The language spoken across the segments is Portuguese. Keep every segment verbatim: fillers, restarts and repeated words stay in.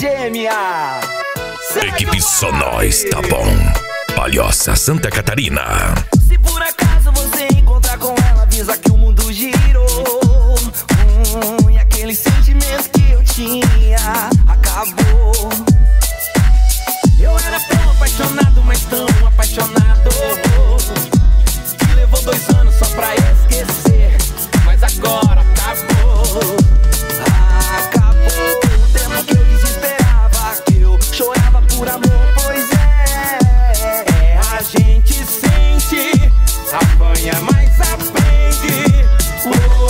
gêmea. Equipe Só Nós, tá bom. Palhoça, Santa Catarina. Se por acaso você encontrar com ela, avisa que o mundo girou. Hum, e aquele sentimento que eu tinha acabou. Eu era tão apaixonado, mas tão apaixonado, que levou dois anos só pra esquecer. Mas agora acabou. Acabou o tempo que eu desesperava, que eu chorava por amor. Pois é, é, a gente sente, apanha, mas aprende. Oh,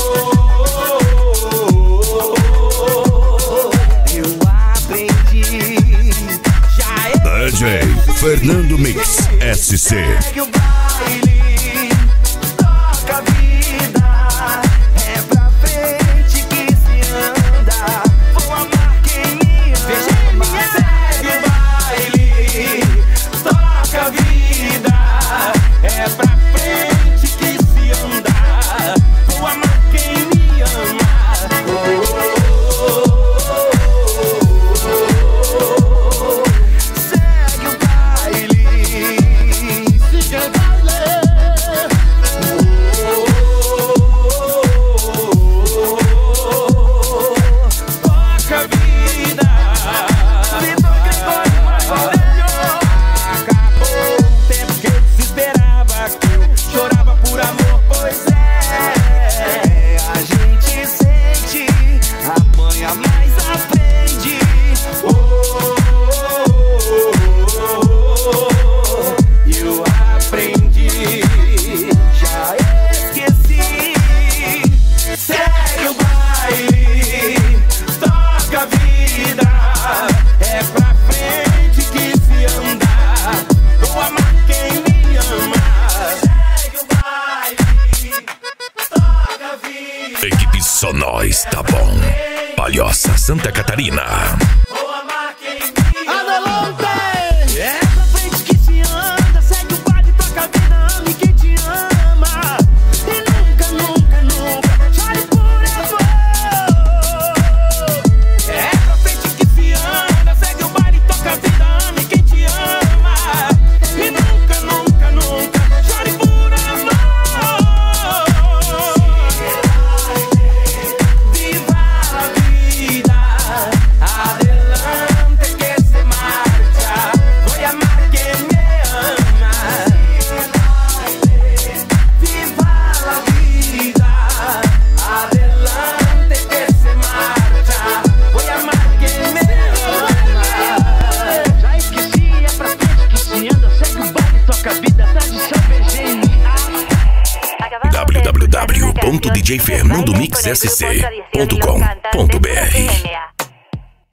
oh, oh, oh, oh. Eu aprendi. Já é D J Fernando Mix S C. segue o baile, toca a vida. É pra frente que se anda. Vou amar quem me ama. Segue o baile, toca a vida. É pra frente que se anda. Vou amar quem me ama. Segue o baile, siga o baile. Toca a vida. Vitor Gregório, mais ou melhor. Acabou o tempo que eu desesperava, que eu chorava por amor. Pois é, a gente sente, apanha, mas aprende. Oh, oh, oh, oh. Eu aprendi, já esqueci. Segue o baile, toca a vida. É pra frente que se anda. Vou amar quem me ama. Segue o baile, toca a vida. Equipe Só Nós, tá bom. Palhoça, Santa Catarina. Vou amar quem me ama. É pra frente que se anda. Segue o baile, toca a vida. Ame quem te ama. E nunca, nunca, nunca chore por amor. É pra frente que se anda. Segue o baile, toca a vida. Ame quem te ama. E nunca, nunca, nunca chore por amor. Viva a vida, adelante que se marcha. Voy a amar quien me ama. Viva la vida, adelante que se marcha. Voy a amar quien me ama. Já esqueci, é pra frente que se anda. Segue o baile, toca a vida, tá de cervejinha. w w w ponto d j fernando mix s c ponto com ponto b r